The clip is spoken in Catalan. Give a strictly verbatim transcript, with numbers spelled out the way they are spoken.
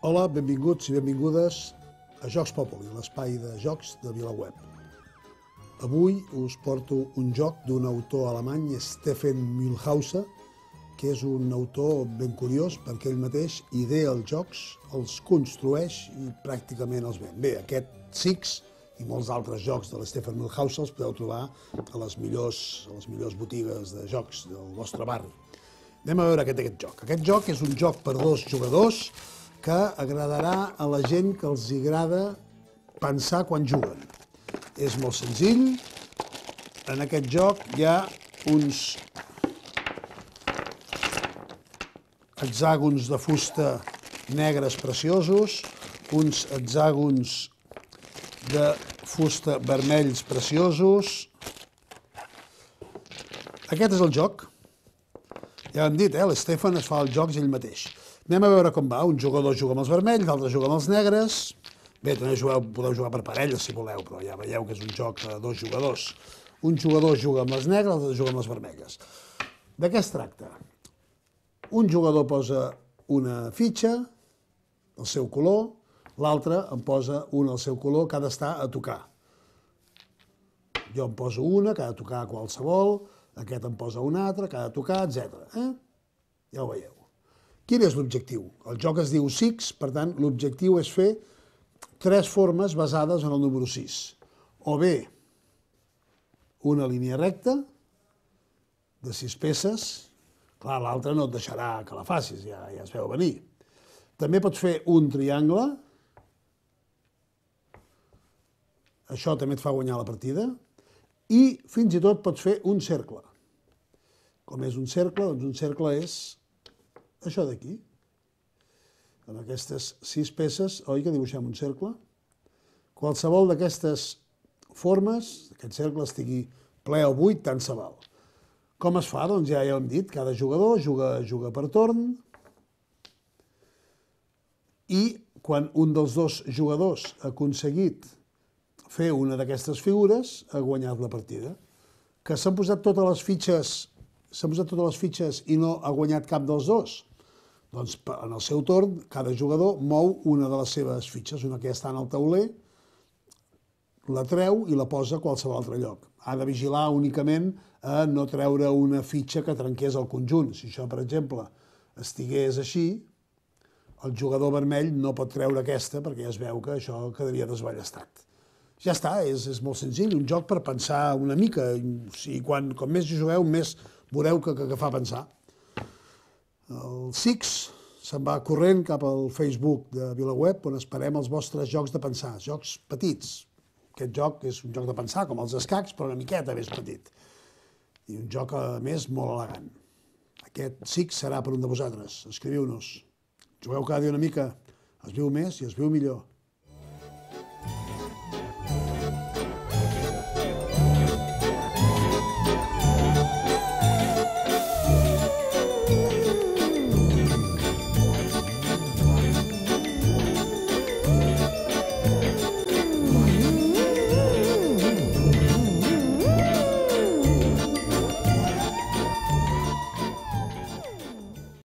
Hola, benvinguts i benvingudes a Jocs Populi, l'espai de jocs de VilaWeb. Avui us porto un joc d'un autor alemany, Stefan Mühlhauser, que és un autor ben curiós perquè ell mateix idea els jocs, els construeix i pràcticament els ven. Bé, aquest Six i molts altres jocs de l'Stefan Mühlhauser els podeu trobar a les millors, a les millors botigues de jocs del vostre barri. Anem a veure aquest, aquest joc. Aquest joc és un joc per dos jugadors que agradarà a la gent que els agrada pensar quan juguen. És molt senzill. En aquest joc hi ha uns hexàgons de fusta negres preciosos, uns hexàgons de fusta vermells preciosos. Aquest és el joc. Ja hem dit, eh? l'Stefan es fa els jocs ell mateix. Anem a veure com va. Un jugador juga amb els vermells, l'altre juga amb els negres. Bé, també jugueu, podeu jugar per parelles si voleu, però ja veieu que és un joc de dos jugadors. Un jugador juga amb les negres, l'altre juga amb les vermelles. De què es tracta? Un jugador posa una fitxa, el seu color, l'altre en posa una al seu color, que ha d'estar a tocar. Jo en poso una, que ha de tocar qualsevol, aquest en posa una altra, que ha de tocar, etcètera. Eh? Ja ho veieu. Quin és l'objectiu? El joc es diu Six, per tant, l'objectiu és fer tres formes basades en el número sis. O bé una línia recta de sis peces, clar, l'altra no et deixarà que la facis, ja, ja es veu venir. També pots fer un triangle, això també et fa guanyar la partida, i fins i tot pots fer un cercle. Com és un cercle? Doncs un cercle és això d'aquí. Amb aquestes sis peces, oi que dibuixem un cercle? Qualsevol d'aquestes formes, aquest cercle estigui ple o buit, tant se val. Com es fa? Doncs ja, ja ho hem dit, cada jugador juga, juga per torn i quan un dels dos jugadors ha aconseguit fer una d'aquestes figures, ha guanyat la partida. Que s'han posat totes les fitxes, s'han posat totes les fitxes i no ha guanyat cap dels dos? Doncs en el seu torn, cada jugador mou una de les seves fitxes, una que ja està en el tauler, la treu i la posa a qualsevol altre lloc. Ha de vigilar únicament a no treure una fitxa que trenqués el conjunt. Si això, per exemple, estigués així, el jugador vermell no pot treure aquesta perquè ja es veu que això quedaria desballestat. Ja està, és, és molt senzill, un joc per pensar una mica. O sigui, quan, com més jugueu, més veureu que, que, que fa pensar. El Six se'n va corrent cap al Facebook de VilaWeb, on esperem els vostres jocs de pensar, jocs petits. Aquest joc és un joc de pensar, com els escacs, però una miqueta més petit. I un joc, a més, molt elegant. Aquest Six serà per un de vosaltres. Escriviu-nos. Jugueu cada dia una mica, es viu més i es viu millor.